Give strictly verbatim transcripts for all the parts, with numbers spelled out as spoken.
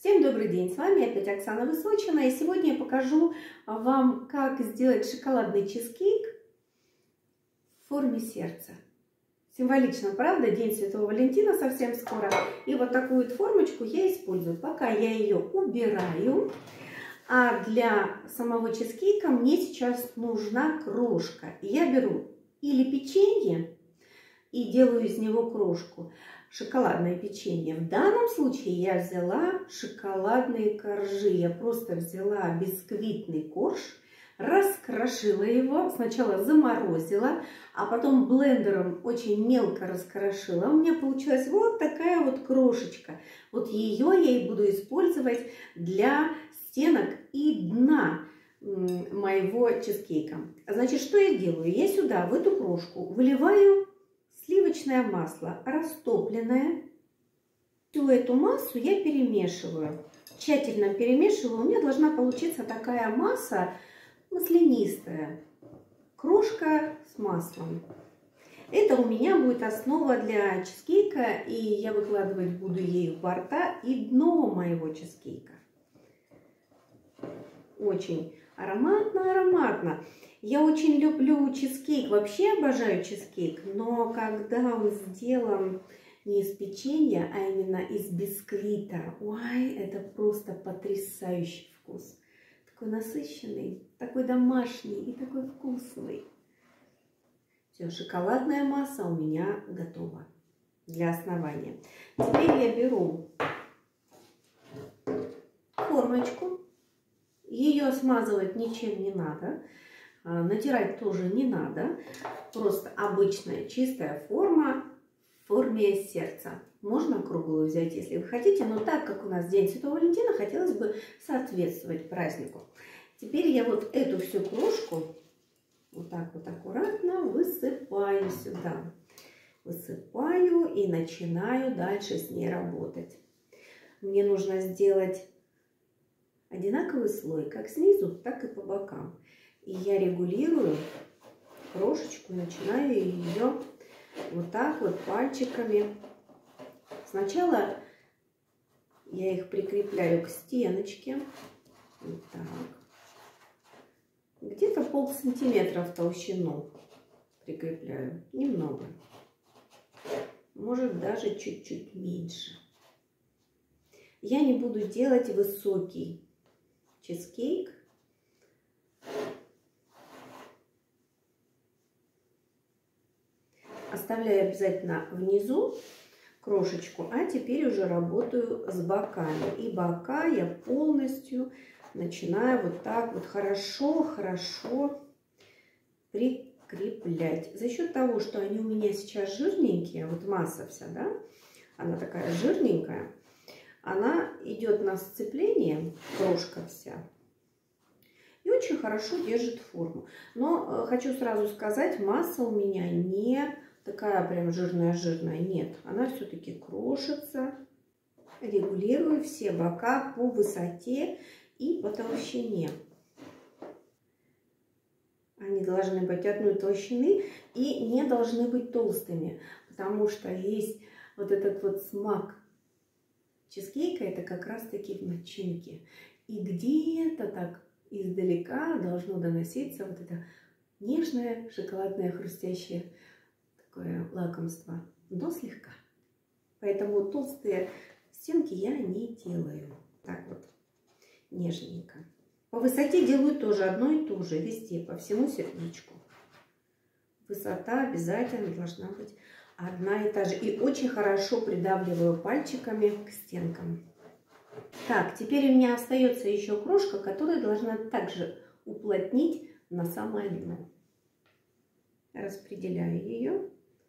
Всем добрый день, с вами опять Оксана Высочина, и сегодня я покажу вам, как сделать шоколадный чизкейк в форме сердца. Символично, правда? День Святого Валентина совсем скоро. И вот такую вот формочку я использую. Пока я ее убираю. А для самого чизкейка мне сейчас нужна крошка. Я беру или печенье и делаю из него крошку. Шоколадное печенье. В данном случае я взяла шоколадные коржи. Я просто взяла бисквитный корж, раскрошила его, сначала заморозила, а потом блендером очень мелко раскрошила. У меня получилась вот такая вот крошечка. Вот ее я и буду использовать для стенок и дна моего чизкейка. Значит, что я делаю? Я сюда, в эту крошку, выливаю сливочное масло, растопленное. Всю эту массу я перемешиваю. Тщательно перемешиваю. У меня должна получиться такая масса маслянистая. Крошка с маслом. Это у меня будет основа для чизкейка. И я выкладывать буду ею борта и дно моего чизкейка. Очень ароматно-ароматно. Я очень люблю чизкейк, вообще обожаю чизкейк, но когда он сделан не из печенья, а именно из бисквита, ой, это просто потрясающий вкус. Такой насыщенный, такой домашний и такой вкусный. Все, шоколадная масса у меня готова для основания. Теперь я беру формочку, ее смазывать ничем не надо. Натирать тоже не надо, просто обычная чистая форма в форме сердца. Можно круглую взять, если вы хотите, но так как у нас День Святого Валентина, хотелось бы соответствовать празднику. Теперь я вот эту всю крошку вот так вот аккуратно высыпаю сюда. Высыпаю и начинаю дальше с ней работать. Мне нужно сделать одинаковый слой, как снизу, так и по бокам. И я регулирую крошечку, начинаю ее вот так вот пальчиками. Сначала я их прикрепляю к стеночке. Вот так. Где-то пол сантиметра в толщину прикрепляю. Немного. Может даже чуть-чуть меньше. Я не буду делать высокий чизкейк. Оставляю обязательно внизу крошечку, а теперь уже работаю с боками. И бока я полностью начинаю вот так вот хорошо-хорошо прикреплять. За счет того, что они у меня сейчас жирненькие, вот масса вся, да, она такая жирненькая, она идет на сцепление, крошка вся, и очень хорошо держит форму. Но э, хочу сразу сказать, масса у меня не такая прям жирная-жирная, нет. Она все-таки крошится. Регулирую все бока по высоте и по толщине. Они должны быть одной толщины и не должны быть толстыми, потому что есть вот этот вот смак чизкейка, это как раз-таки в начинке. И где-то так издалека должно доноситься вот это нежное, шоколадное, хрустящее такое лакомство, но слегка. Поэтому толстые стенки я не делаю. Так вот, нежненько. По высоте делаю тоже одно и то же, везде, по всему сердечку. Высота обязательно должна быть одна и та же. И очень хорошо придавливаю пальчиками к стенкам. Так, теперь у меня остается еще крошка, которая должна также уплотнить на самое дно. Распределяю ее.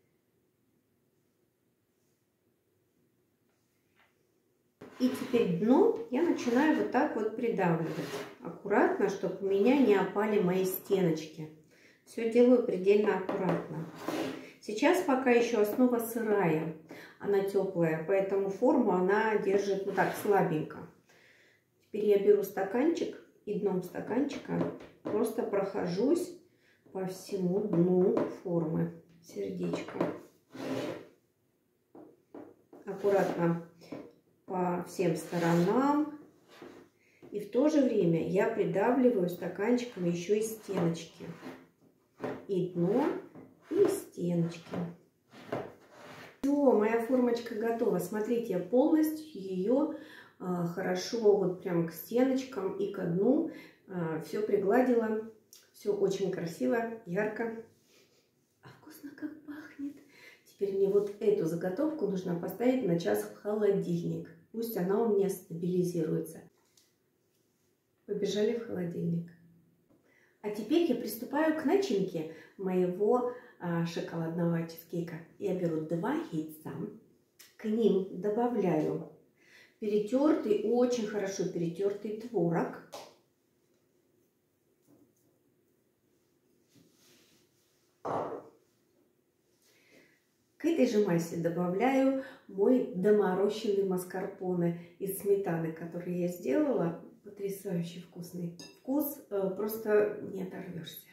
И теперь дно я начинаю вот так вот придавливать. Аккуратно, чтобы у меня не опали мои стеночки. Все делаю предельно аккуратно. Сейчас пока еще основа сырая. Она теплая, поэтому форму она держит вот так слабенько. Теперь я беру стаканчик и дном стаканчика просто прохожусь по всему дну формы сердечка. Аккуратно по всем сторонам. И в то же время я придавливаю стаканчиком еще и стеночки. И дно, и стеночки. Все, моя формочка готова. Смотрите, я полностью ее а, хорошо вот прям к стеночкам и ко дну а, все пригладила. Все очень красиво, ярко. А вкусно как пахнет. Теперь мне вот эту заготовку нужно поставить на час в холодильник. Пусть она у меня стабилизируется. Побежали в холодильник. А теперь я приступаю к начинке моего а, шоколадного чизкейка. Я беру два яйца, к ним добавляю перетертый, очень хорошо перетертый творог. К этой же массе добавляю мой доморощенный маскарпоне из сметаны, который я сделала. Потрясающе вкусный. Вкус э, просто не оторвешься.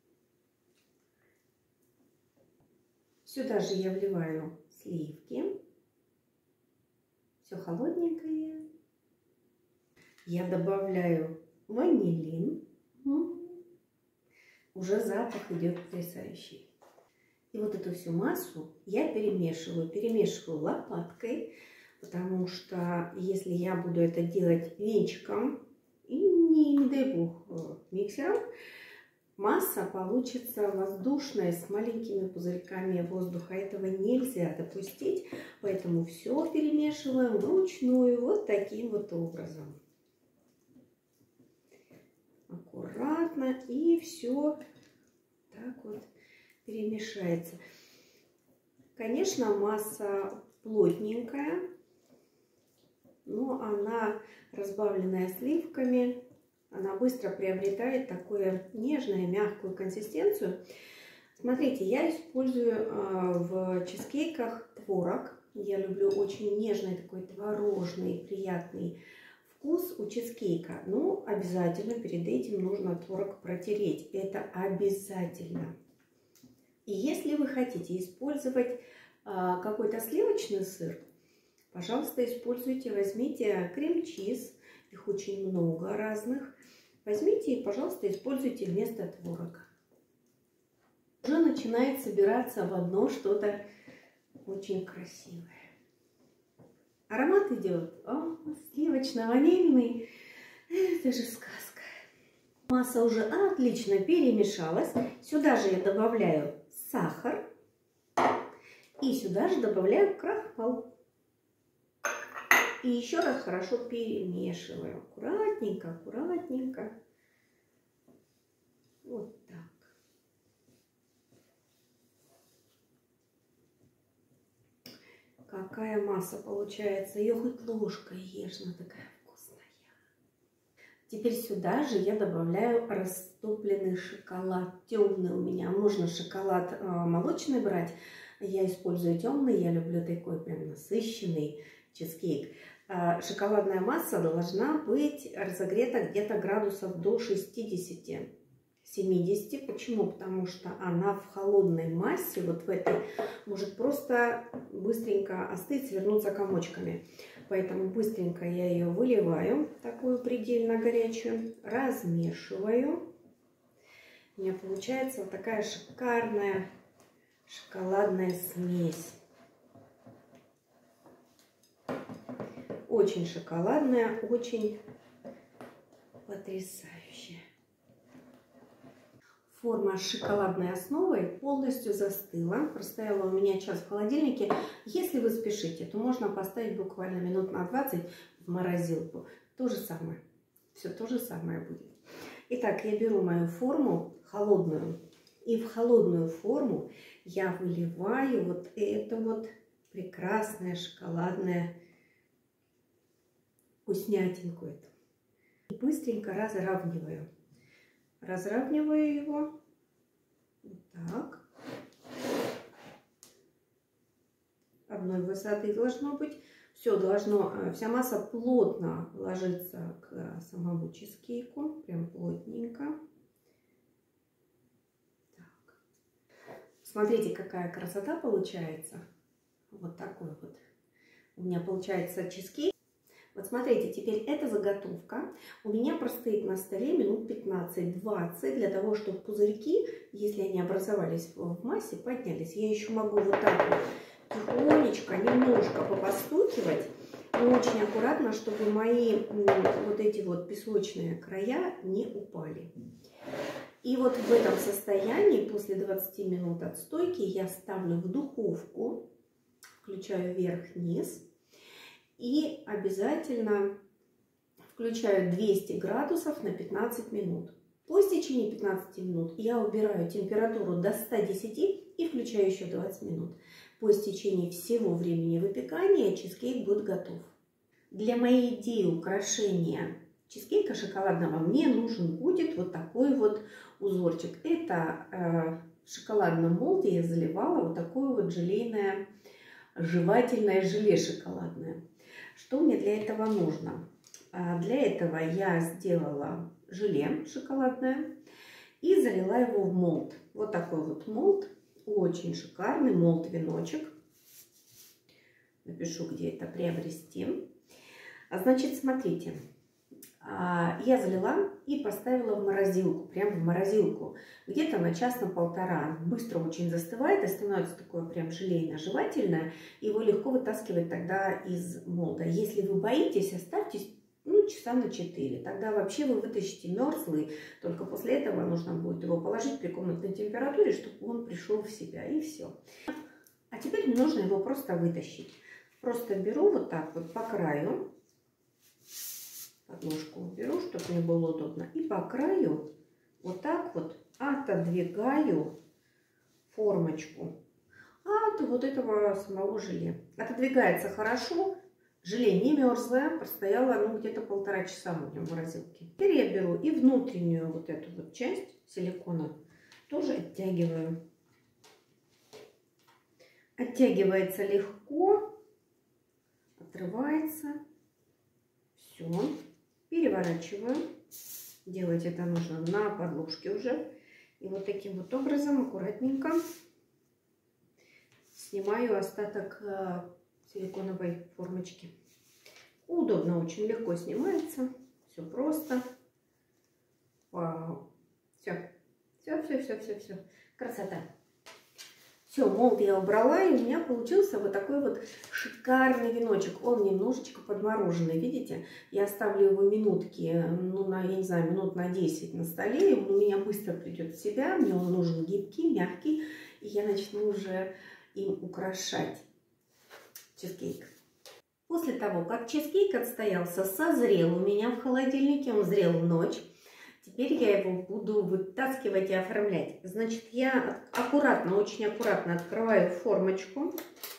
Сюда же я вливаю сливки. Все холодненькое. Я добавляю ванилин. Уже запах идет потрясающий. И вот эту всю массу я перемешиваю. Перемешиваю лопаткой. Потому что если я буду это делать венчиком и, не, не дай бог, миксером, масса получится воздушная с маленькими пузырьками воздуха. Этого нельзя допустить, поэтому все перемешиваем вручную вот таким вот образом. Аккуратно, и все так вот перемешается. Конечно, масса плотненькая, но она, разбавленная сливками, она быстро приобретает такую нежную, мягкую консистенцию. Смотрите, я использую в чизкейках творог. Я люблю очень нежный такой творожный, приятный вкус у чизкейка. Но обязательно перед этим нужно творог протереть. Это обязательно. И если вы хотите использовать какой-то сливочный сыр, пожалуйста, используйте, возьмите крем-чиз, их очень много разных. Возьмите и, пожалуйста, используйте вместо творога. Уже начинает собираться в одно что-то очень красивое. Аромат идет сливочно-ванильный. Это же сказка. Масса уже отлично перемешалась. Сюда же я добавляю сахар. И сюда же добавляю крахмал. И еще раз хорошо перемешиваю. Аккуратненько, аккуратненько. Вот так. Какая масса получается. Ее хоть ложкой ешь, она такая вкусная. Теперь сюда же я добавляю растопленный шоколад. Темный у меня. Можно шоколад э, молочный брать. Я использую темный. Я люблю такой прям насыщенный чизкейк. Шоколадная масса должна быть разогрета где-то градусов до шестидесяти-семидесяти. Почему? Потому что она в холодной массе, вот в этой, может просто быстренько остыть, свернуться комочками. Поэтому быстренько я ее выливаю, такую предельно горячую, размешиваю. У меня получается вот такая шикарная шоколадная смесь. Очень шоколадная, очень потрясающая. Форма с шоколадной основой полностью застыла. Простояла у меня час в холодильнике. Если вы спешите, то можно поставить буквально минут на двадцать в морозилку. То же самое. Все то же самое будет. Итак, я беру мою форму холодную. И в холодную форму я выливаю вот это вот прекрасное шоколадное вкуснятинку эту. И быстренько разравниваю. Разравниваю его. Вот так. Одной высоты должно быть. Все должно, вся масса плотно ложиться к самому чизкейку. Прям плотненько. Так. Смотрите, какая красота получается. Вот такой вот. У меня получается чизкейк. Вот смотрите, теперь эта заготовка у меня простоит на столе минут пятнадцать-двадцать для того, чтобы пузырьки, если они образовались в массе, поднялись. Я еще могу вот так вот тихонечко, немножко попостукивать, но очень аккуратно, чтобы мои вот эти вот песочные края не упали. И вот в этом состоянии после двадцати минут отстойки я ставлю в духовку, включаю вверх-вниз. И обязательно включаю двести градусов на пятнадцать минут. По истечении пятнадцати минут я убираю температуру до ста десяти и включаю еще двадцать минут. По истечении всего времени выпекания чизкейк будет готов. Для моей идеи украшения чизкейка шоколадного мне нужен будет вот такой вот узорчик. Это э, в шоколадном молде я заливала вот такое вот желейное, жевательное желе шоколадное. Что мне для этого нужно? Для этого я сделала желе шоколадное и залила его в молд. Вот такой вот молд, очень шикарный молд-веночек. Напишу, где это приобрести. Значит, смотрите, я залила и поставила в морозилку, прямо в морозилку, где-то на час, на полтора. Быстро очень застывает и становится такое прям желейно-жевательное. Его легко вытаскивать тогда из молда. Если вы боитесь, оставьте ну, часа на четыре. Тогда вообще вы вытащите мерзлый. Только после этого нужно будет его положить при комнатной температуре, чтобы он пришел в себя. И все. А теперь мне нужно его просто вытащить. Просто беру вот так вот по краю. Подложку беру, чтобы мне было удобно. И по краю вот так вот отодвигаю формочку от вот этого самого желе. Отодвигается хорошо. Желе не мерзлое, простояло ну, где-то полтора часа у меня в морозилке. Теперь я беру и внутреннюю вот эту вот часть силикона тоже оттягиваю. Оттягивается легко, отрывается. Все. Переворачиваю. Делать это нужно на подложке уже. И вот таким вот образом аккуратненько снимаю остаток силиконовой формочки. Удобно, очень легко снимается. Все просто. Вау. Все. Все, все, все, все, все. Красота. Все, молд я убрала, и у меня получился вот такой вот шикарный веночек. Он немножечко подмороженный, видите? Я оставлю его минутки, ну, на, я не знаю, минут на десять на столе. Он у меня быстро придет в себя. Мне он нужен гибкий, мягкий. И я начну уже им украшать чизкейк. После того, как чизкейк отстоялся, созрел у меня в холодильнике, он зрел ночь. Теперь я его буду вытаскивать и оформлять. Значит, я аккуратно, очень аккуратно открываю формочку.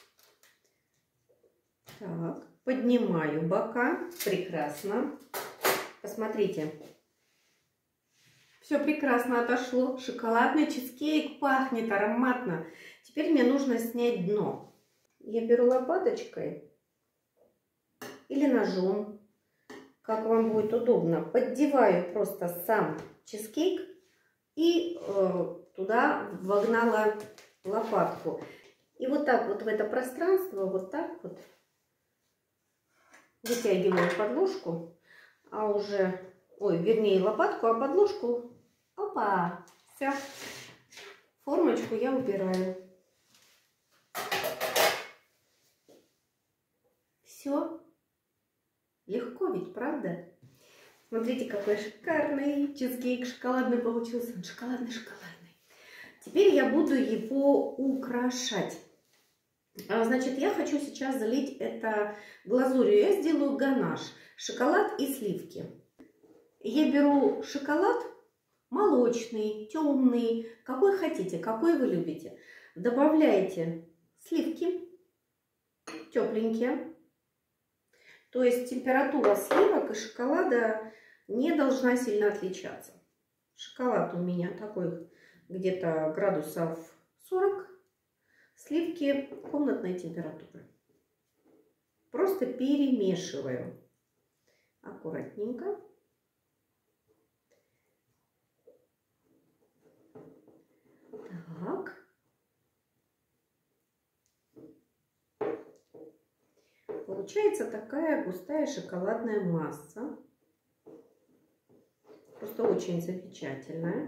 Так, поднимаю бока. Прекрасно. Посмотрите. Все прекрасно отошло. Шоколадный чизкейк пахнет ароматно. Теперь мне нужно снять дно. Я беру лопаточкой или ножом, как вам будет удобно. Поддеваю просто сам чизкейк и э, туда вогнала лопатку. И вот так вот в это пространство, вот так вот вытягиваю подложку, а уже, ой, вернее лопатку, а подложку, опа, все, формочку я убираю. Все. Легко ведь, правда? Смотрите, какой шикарный чизкейк шоколадный получился. Он шоколадный-шоколадный. Теперь я буду его украшать. Значит, я хочу сейчас залить это глазурью. Я сделаю ганаш. Шоколад и сливки. Я беру шоколад молочный, темный, какой хотите, какой вы любите. Добавляете сливки тепленькие. То есть температура сливок и шоколада не должна сильно отличаться. Шоколад у меня такой где-то градусов сорок. Сливки комнатной температуры. Просто перемешиваю. Аккуратненько. Так. получается такая густая шоколадная масса. Просто очень замечательная.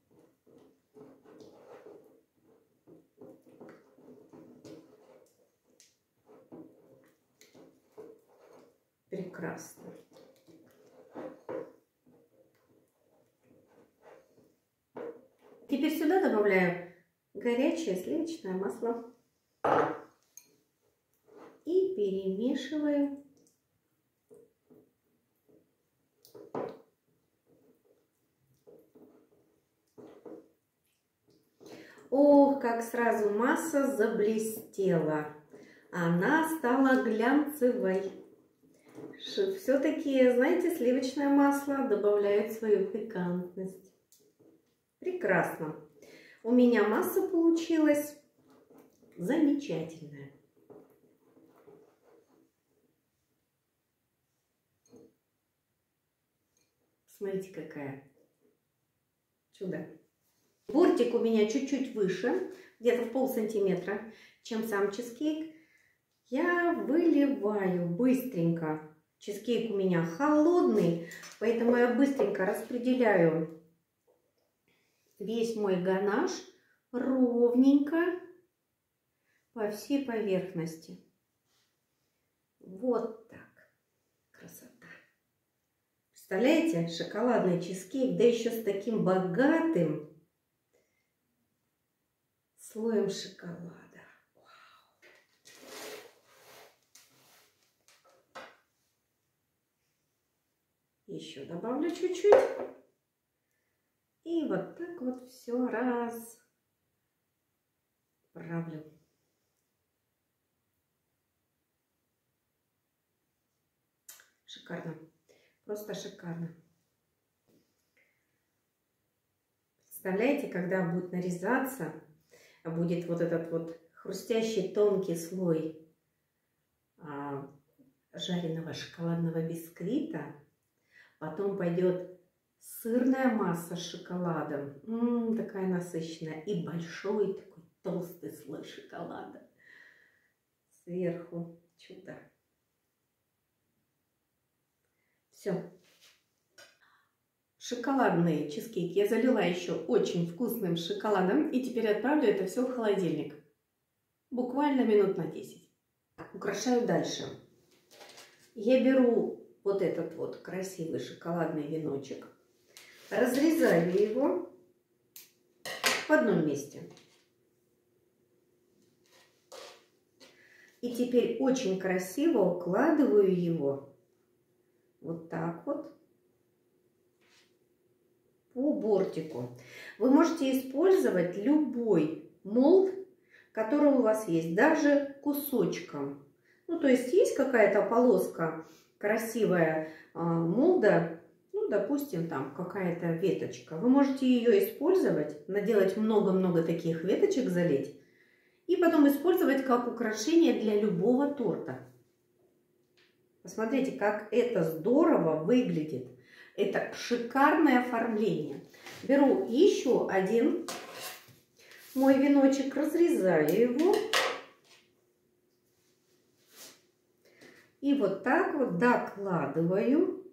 Прекрасно. Теперь сюда добавляю горячее сливочное масло и перемешиваю. Ох, как сразу масса заблестела. Она стала глянцевой. Все-таки, знаете, сливочное масло добавляет свою пикантность. Прекрасно. У меня масса получилась замечательная. Смотрите, какая чудо. Бортик у меня чуть-чуть выше, где-то в пол сантиметра, чем сам чизкейк. Я выливаю быстренько. Чизкейк у меня холодный, поэтому я быстренько распределяю весь мой ганаш ровненько по всей поверхности. Вот так. Красота. Представляете, шоколадный чизкейк, да еще с таким богатым слоем шоколада. Еще добавлю чуть-чуть. И вот так вот все раз правлю. Шикарно. Просто шикарно. Представляете, когда будет нарезаться, будет вот этот вот хрустящий тонкий слой а, жареного шоколадного бисквита. Потом пойдет сырная масса с шоколадом. М-м, такая насыщенная. И большой такой толстый слой шоколада. Сверху чудо. Все. Шоколадные чизкейки я залила еще очень вкусным шоколадом. И теперь отправлю это все в холодильник. Буквально минут на десять. Украшаю дальше. Я беру вот этот вот красивый шоколадный веночек. Разрезаю его в одном месте. И теперь очень красиво укладываю его вот так вот по бортику. Вы можете использовать любой молд, который у вас есть, даже кусочком. Ну, то есть есть какая-то полоска красивая молда, ну, допустим, там какая-то веточка. Вы можете ее использовать, наделать много-много таких веточек, залить, и потом использовать как украшение для любого торта. Посмотрите, как это здорово выглядит. Это шикарное оформление. Беру еще один мой веночек, разрезаю его. И вот так вот докладываю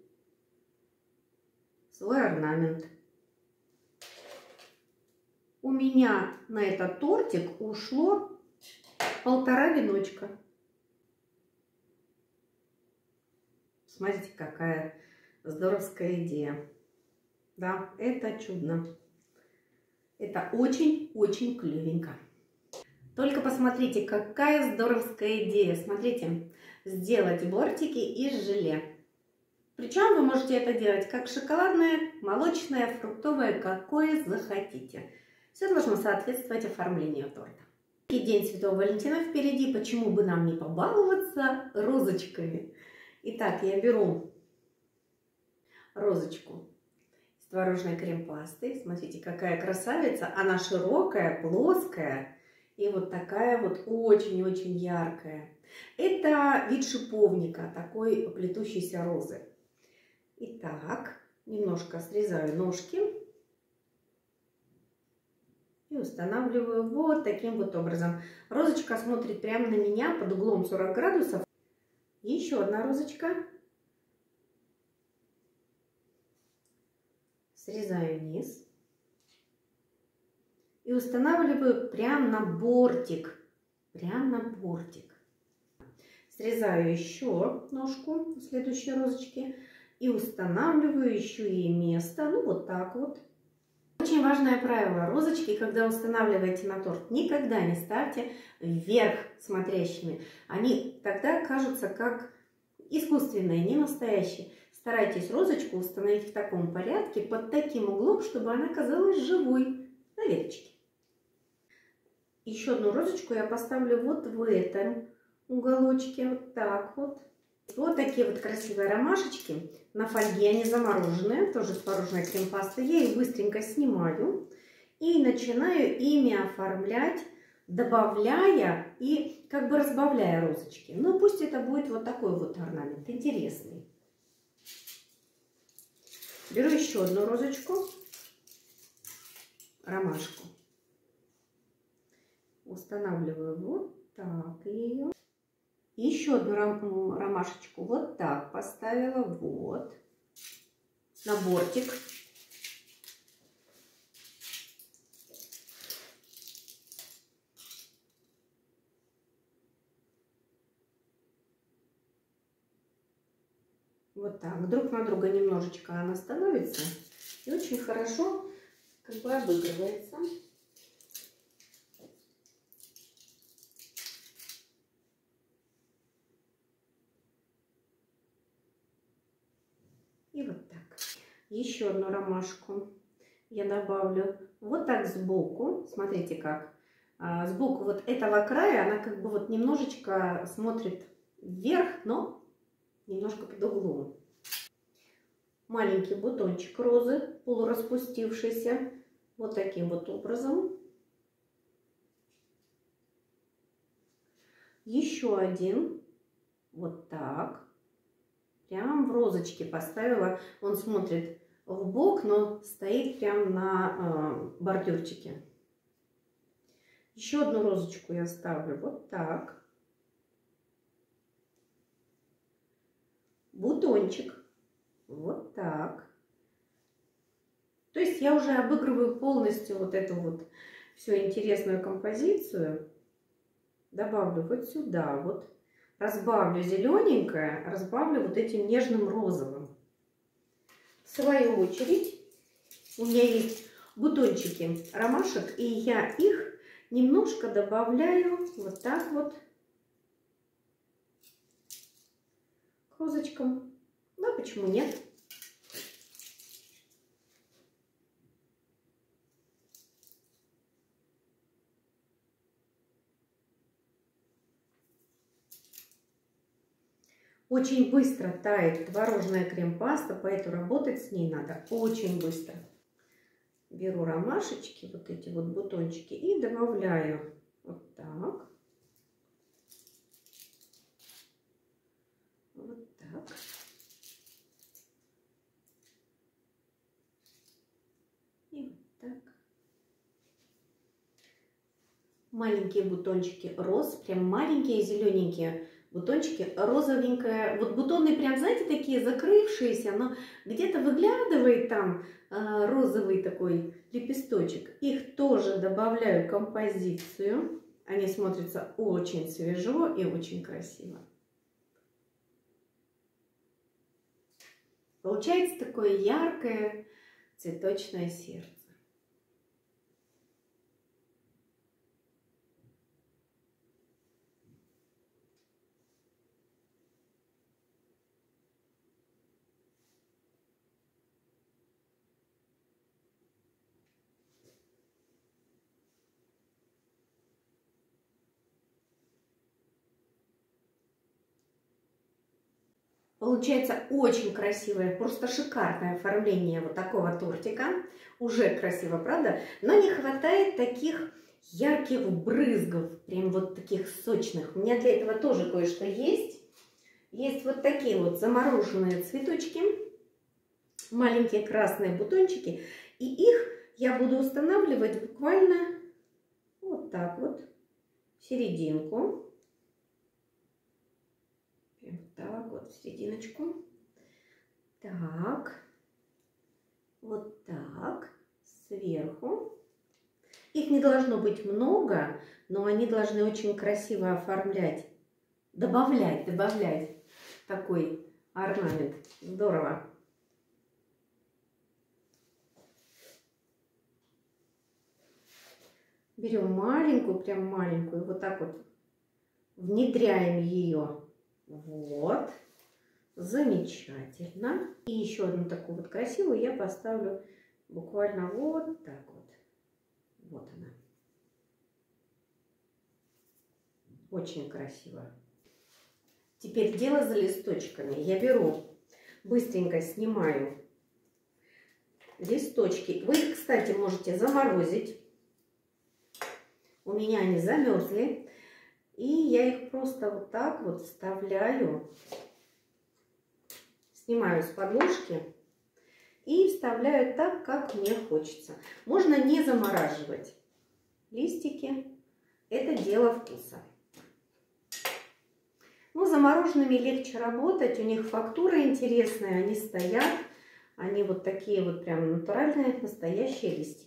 свой орнамент. У меня на этот тортик ушло полтора веночка. Смотрите, какая здоровская идея. Да, это чудно. Это очень-очень клевенько. Только посмотрите, какая здоровская идея. Смотрите, сделать бортики из желе. Причем вы можете это делать как шоколадное, молочное, фруктовое, какое захотите. Все должно соответствовать оформлению торта. И День Святого Валентина впереди, почему бы нам не побаловаться розочками. Итак, я беру розочку с творожной крем-пастой. Смотрите, какая красавица. Она широкая, плоская и вот такая вот очень-очень яркая. Это вид шиповника, такой плетущейся розы. Итак, немножко срезаю ножки и устанавливаю вот таким вот образом. Розочка смотрит прямо на меня под углом сорок градусов. Еще одна розочка. Срезаю низ. И устанавливаю прямо на бортик. Прямо на бортик. Срезаю еще ножку следующей розочки. И устанавливаю еще ей место. Ну, вот так вот. Очень важное правило. Розочки, когда устанавливаете на торт, никогда не ставьте вверх смотрящими. Они тогда кажутся как искусственные, не настоящие. Старайтесь розочку установить в таком порядке, под таким углом, чтобы она казалась живой на веточке. Еще одну розочку я поставлю вот в этом уголочке. Вот так вот. Вот такие вот красивые ромашечки. На фольге они замороженные, тоже с мороженой крем-пастой. Я их быстренько снимаю и начинаю ими оформлять, добавляя и как бы разбавляя розочки. Ну, пусть это будет вот такой вот орнамент, интересный. Беру еще одну розочку, ромашку. Устанавливаю вот так ее. Еще одну ромашечку вот так поставила, вот, на бортик. Вот так, друг на друга немножечко она становится и очень хорошо как бы обыгрывается. И вот так. Еще одну ромашку я добавлю вот так сбоку. Смотрите как. А, сбоку вот этого края она как бы вот немножечко смотрит вверх, но немножко под углом. Маленький бутончик розы, полураспустившийся. Вот таким вот образом. Еще один. Вот так. Прям в розочке поставила. Он смотрит в бок, но стоит прям на э, бордюрчике. Еще одну розочку я ставлю вот так. Бутончик. Вот так. То есть я уже обыгрываю полностью вот эту вот всю интересную композицию. Добавлю вот сюда вот. Разбавлю зелененькое, разбавлю вот этим нежным розовым. В свою очередь у меня есть бутончики ромашек, и я их немножко добавляю вот так вот к розочкам. Да, почему нет? Очень быстро тает творожная крем-паста, поэтому работать с ней надо очень быстро. Беру ромашечки, вот эти вот бутончики, и добавляю вот так. Вот так. И вот так. Маленькие бутончики роз, прям маленькие зелененькие бутончики, розовенькая. Вот бутоны прям, знаете, такие закрывшиеся, но где-то выглядывает там э, розовый такой лепесточек. Их тоже добавляю в композицию. Они смотрятся очень свежо и очень красиво. Получается такое яркое цветочное сердце. Получается очень красивое, просто шикарное оформление вот такого тортика. Уже красиво, правда? Но не хватает таких ярких брызгов, прям вот таких сочных. У меня для этого тоже кое-что есть. Есть вот такие вот замороженные цветочки, маленькие красные бутончики. И их я буду устанавливать буквально вот так вот, в серединку. Вот так вот в серединочку. Так. Вот так. Сверху. Их не должно быть много, но они должны очень красиво оформлять. Добавлять, добавлять такой орнамент. Здорово. Берем маленькую, прям маленькую, вот так вот внедряем ее. Вот. Замечательно. И еще одну такую вот красивую я поставлю буквально вот так вот. Вот она. Очень красиво. Теперь дело за листочками. Я беру, быстренько снимаю листочки. Вы их, кстати, можете заморозить. У меня они замерзли. И я их просто вот так вот вставляю. Снимаю с подложки и вставляю так, как мне хочется. Можно не замораживать листики. Это дело вкуса. Но замороженными легче работать. У них фактура интересная. Они стоят. Они вот такие вот прям натуральные, настоящие листики.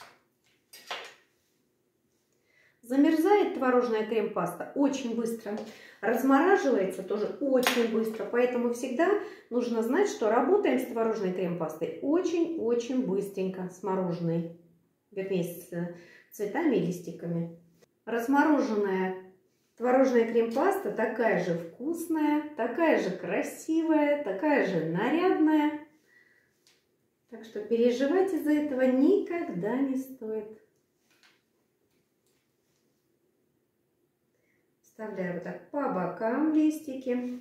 Замерзает творожная крем-паста очень быстро. Размораживается тоже очень быстро. Поэтому всегда нужно знать, что работаем с творожной крем-пастой очень-очень быстренько. С мороженой. Вернее, с цветами и листиками. Размороженная творожная крем-паста такая же вкусная, такая же красивая, такая же нарядная. Так что переживать из-за этого никогда не стоит. Вставляю вот так по бокам листики.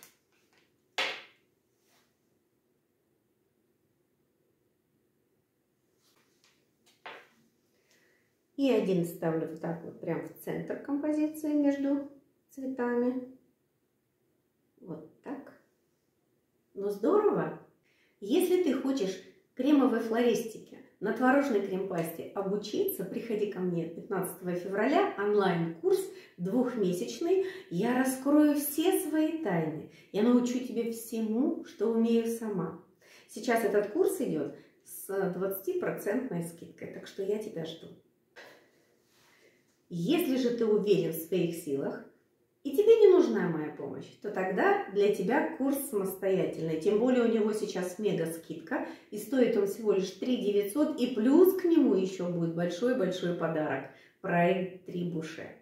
И один ставлю вот так вот прям в центр композиции между цветами. Вот так. Ну здорово! Если ты хочешь кремовой флористике на творожной крем-пасте обучиться, приходи ко мне пятнадцатого февраля, онлайн-курс двухмесячный. Я раскрою все свои тайны. Я научу тебя всему, что умею сама. Сейчас этот курс идет с двадцатипроцентной скидкой, так что я тебя жду. Если же ты уверен в своих силах, и тебе не нужна моя помощь, то тогда для тебя курс самостоятельный. Тем более у него сейчас мега скидка, и стоит он всего лишь три тысячи девятьсот, и плюс к нему еще будет большой-большой подарок. Проект Трибуше.